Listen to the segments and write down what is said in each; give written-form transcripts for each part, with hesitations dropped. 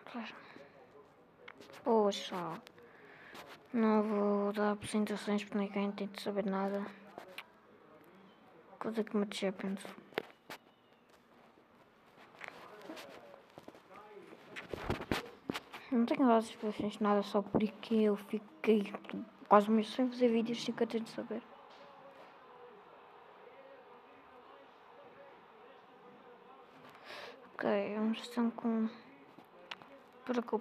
Poxa, não vou dar apresentações porque ninguém tem de saber nada. Coisa que me Champions. Não tenho dado explicações de nada só porque eu fiquei quase um mês sem fazer vídeos sem que eu tenho de saber. Ok, vamos estar com Porto.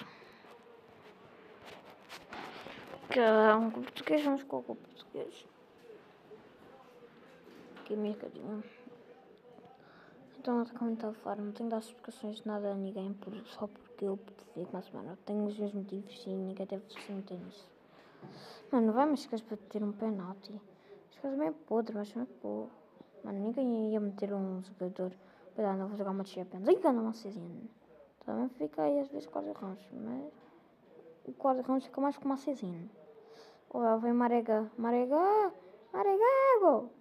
Cada um com português, vamos com o português. Aqui a minha carinha. Então, como estava a falar, não tenho dado explicações de nada a ninguém só porque eu fico uma semana. Tenho os meus motivos e ninguém deve se meter nisso. Mano, vai mais para ter um penalti. As coisas bem podre, mas não é pô. Mano, ninguém ia meter um jogador para não vou jogar uma Champions. Ainda não Cezinha. Também fica aí às vezes com o Ramos, mas o Córdoba Ramos fica mais com uma Cezinha. Olha, vem Marega. Marega, gol!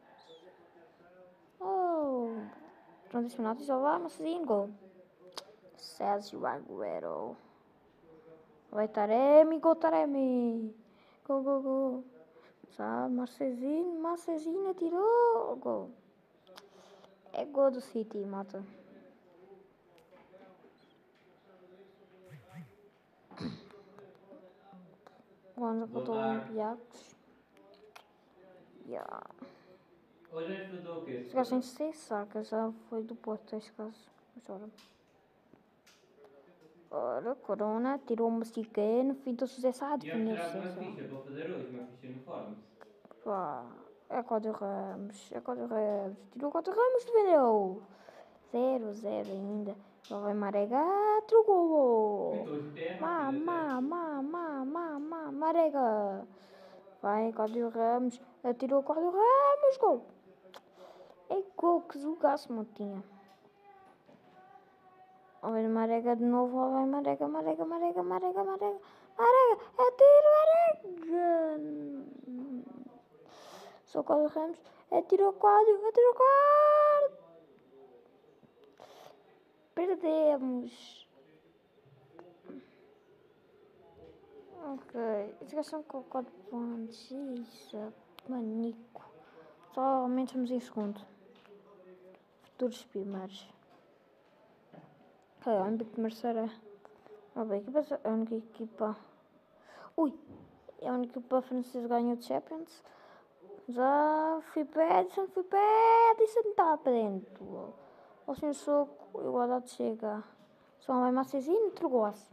Oh! Pronto, esse penalti só vai, mas Cezinha, gol. Sérgio Agüero. Vai Taremi, gol Taremi. Gol. Sabe, Marcezinho tirou. Gol. É gol do City, malta. Vamos contra o Olympiacos. Yeah. Hoje vais fazer o quê? Este gajo tem 6 sacas, já foi do Porto este caso. Ora, Corona, tirou uma Mexicano, fintou-se José Sá, defendeu-se. Íamos tirar uma ficha para fazer hoje, uma ficha no Forms. Pá, é Código Ramos. Tirou o Código Ramos, defendeu. 0-0 ainda. Lá vai Marega, trocou. Então hoje até é rápido, Marega. Vai, Código Ramos. Atirou o Código Ramos, gol. É gol, que jogaço, motinha. Ó, vai Marega de novo, ó, vai Marega. Marega. Atira Marega. Só o Código Ramos. Atirou o Código. Perdemos. Ok. Estes gajos são com 4 pontos. Isso. Manico. Só aumentamos em segundo. Futuros primeiros. Ok, a única terceira. A única equipa. Ui! É a única equipa francesa que ganhou de Champions. Já fui pé, Edson está para dentro. O senhor Soco, igualdade chega. Só vai Macezinho, entregou-se.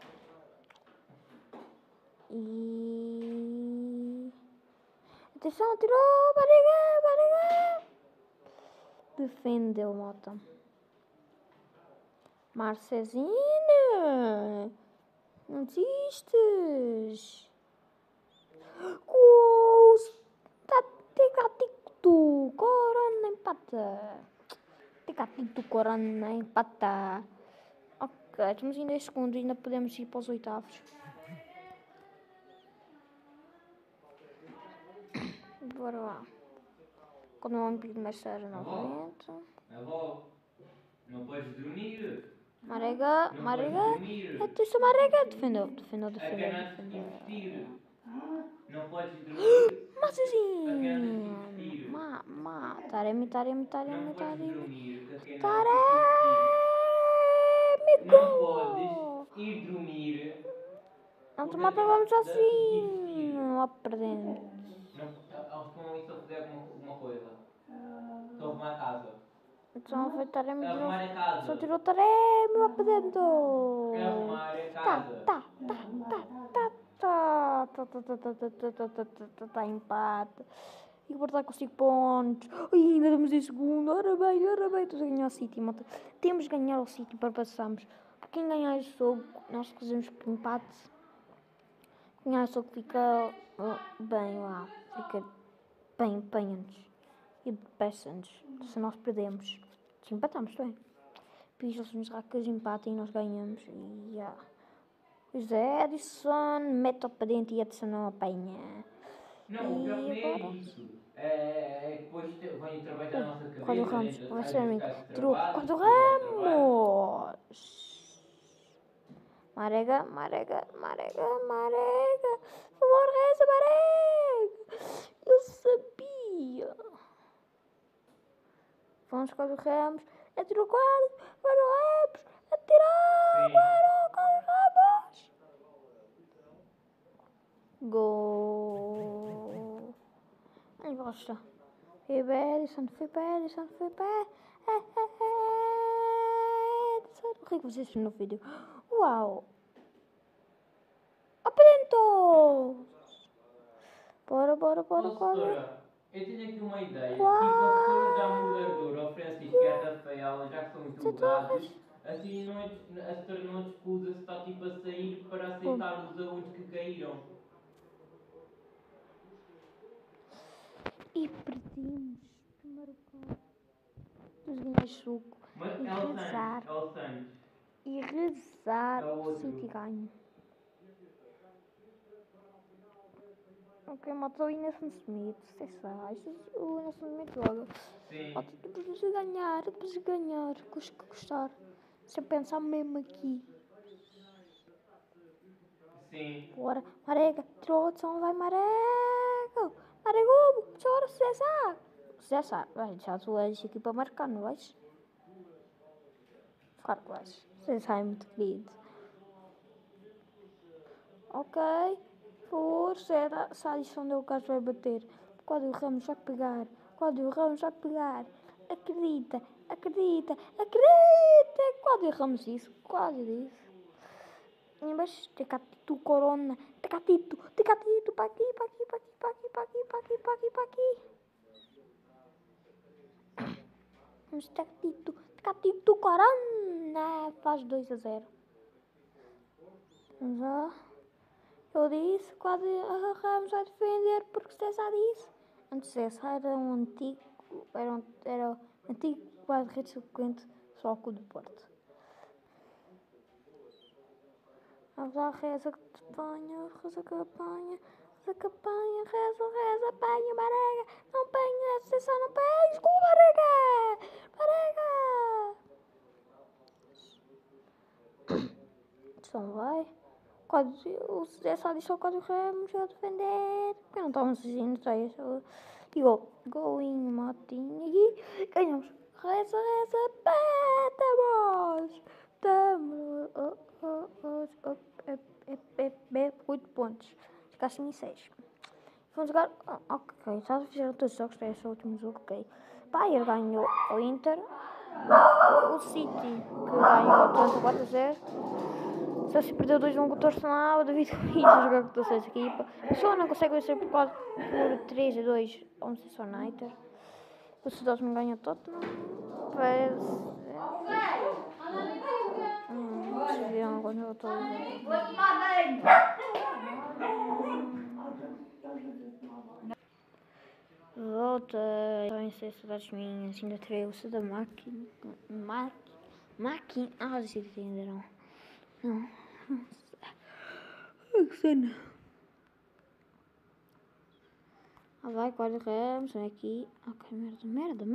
E... Atenção, tirou, Barriga. Defendeu, Mota. Marcezinho, não desistes. Gols. Tica-tic-tu, Corona empata. Tica-tic-tu, Corona empata. Ok, estamos em 10 segundos, ainda podemos ir para os oitavos. Bora lá. Quando o Olympique de Marseille novamente. Avó, não podes dormir. Marega. Atenção, Marega. Defendeu. A criança tem que vestir. Não podes dormir. Mas assim. A criança tem que vestir. Taremi. Não podes dormir, que a criança tem que vestir. Taremi, Não podes ir dormir. Não te matávamos assim. Lá perdendo. Não, eles estão ali só a fazer alguma coisa. Estão a arrumar a casa. Então foi Taremi. Arrumar a casa. Só tirou Taremi lá para dentro. Arrumar a casa. Tá empate. E o Porto com 5 pontos. Ai, ainda estamos em segundo. Ora bem. Estamos a ganhar o City, malta. Temos de ganhar o City para passarmos. Porque quem ganhar este jogo, nós fazemos por empate. Quem ganhar este jogo fica bem lá. Fica bem, empenha-nos. E peça-nos. Se nós perdemos. Se empatamos, bem. Depois eles nos racas empatem e nós ganhamos. E já. Pois é, Edson mete-o para dentro e Edson não apanha. Não, o pior que nem é isso. É depois vem trabalhar na nossa cabeça. Código Ramos, vai ser amigo. Tirou Código Código Ramos! Marega, Marega, Marega, Marega. Por favor, reza, Marega. Eu sabia. Vamos com os Ramos. Atira o quarto. Para o Ramos. Atirar. Para o Ramos. Gol. Ai, bosta. Foi Edson, foi Edson, foi Edson. O que é que vocês viram no vídeo? Uau. Apresentou. Bora. Doutora, eu tenho aqui uma ideia. Tipo, a professora dá um moderador ao Francisco e à Rafaela, já que são julgados. Assim, a senhora não descusa se está tipo a sair para aceitar os alunos que caíram. E perdemos. Primeiro carro. Nos ganhar suco. Mas E rezar. é o Santos. E rezar. É o outro. City ganho. Ok, matou o Nelson Smith. Você sabe. O Nelson Smith logo. Sim. Depois de ganhar. Custa que custar. Você pensar mesmo aqui. Sim. Bora. Marega. Tirou o som. Vai, Marega. Marego. Chora, César. César. Vai deixar a tua aqui para marcar, não vais? Claro que vais. César é muito querido. Ok. Força. Essa adição onde o Carlos vai bater. Cláudio Ramos vai pegar. Acredita. Cláudio Ramos disse. Embaixo, Tecatito Corona. Tecatito. Para aqui. Vamos, Tecatito Corona. Faz 2-0. Vamos lá. Eu disse, Cláudio Ramos vai defender porque César disse. Antes César era um antigo guarda-redes subsequente só ao Clube do Porto. Vamos lá, reza que apanha, reza, apanha, Marega, não apanha, César não apanha, escuta, Marega. Então vai. O César disse ao Cláudio Ramos a defender. Porque não estamos assistindo, está isso. E golinho, Matinho. E ganhamos. Reza, estamos. 8 pontos. Ficaste em 6. Vamos jogar. Ok, já fizeram todos os jogos. Este é o último jogo. Ok. Bayern ganhou o Inter. O City que ganhou o 4-0. Chelsea perdeu 2-1 com o Arsenal. O David Luiz a jogar com todas as equipas. O Show não consegue vencer por 3-2 ao Manchester United. O Dortmund ganha o Tottenham. Parece. Vocês viram quando eu estou a volta. Estou em 6 saudades minhas. Ainda terei o seu da máquina. Ah, vocês entenderam. Não. Que cena. Vai, Cláudio Ramos, vem aqui. Ok, merda.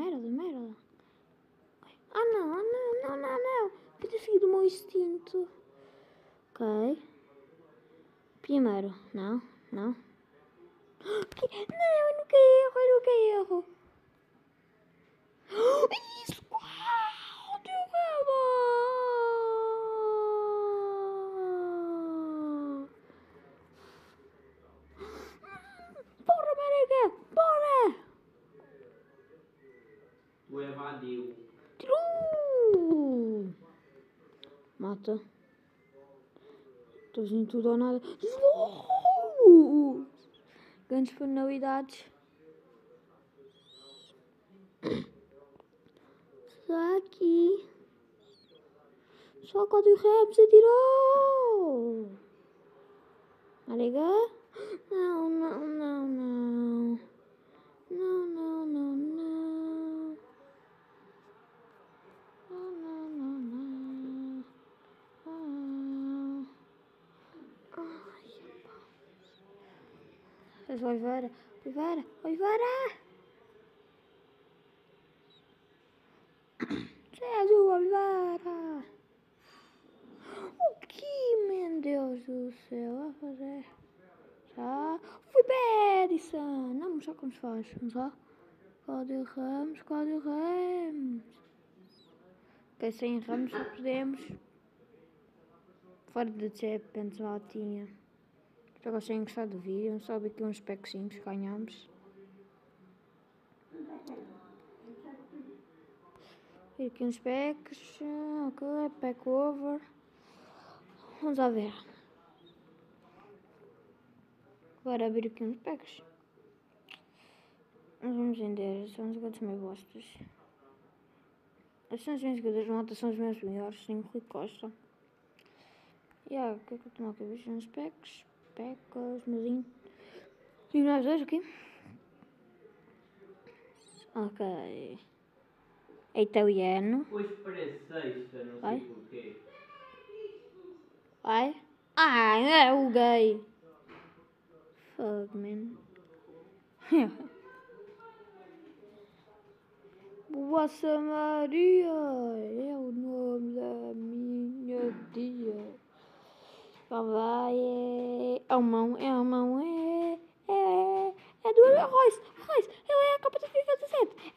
Não. Podia seguir o meu instinto. Ok. Primeiro, não. Não, eu nunca erro. Isso, Cláudio Ramos. Bora, Marega, bora. Tu evadiu. Tirou. Mata. Estou fazendo tudo ou nada. Grandes penalidades. Está aqui. Só Cláudio Ramos atirou. Marega. Não. Oliveira. César Oliveira. O que, meu? só como se faz. Vamos lá. Cláudio Ramos. Ok, sem Ramos só podemos. Fora de Champions lá tinha. Já gostei de gostar do vídeo. Só vi aqui uns packzinhos que ganhamos. Vi aqui uns packs. Ok, pack over. Vamos lá ver. Agora abrir aqui uns packs. Nós vamos vender. São os jogadores meio bostas. Estes são os meus jogadores. Malta são os meus melhores. Tenho Rui Costa. E o que é que eu tenho aqui? Vejo uns packs. Packs, mesinho. Tenho mais dois aqui. Ok. É italiano. Hoje parece sexta, não Vai. sei porquê. Vai. Ah, é o gay. Fuck, man. Boa Maria é o nome da minha tia. Lá vai, é o mão, é do Royce, ele é a Copa da FIFA 17.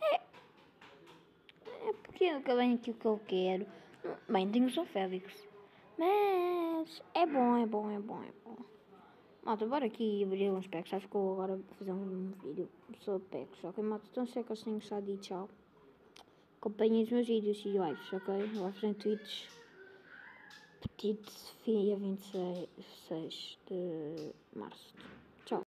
É porque nunca vem aqui o que eu quero. Bem, tenho só Félix. Mas é bom. Malta, bora aqui abrir uns packs. Acho que vou agora fazer um vídeo sobre packs. Ok, malta? Então sei que vocês têm gostado e tchau. Acompanhem os meus vídeos e lives, ok? Lives em Twitch. Petite, dia 26 de março. Tchau.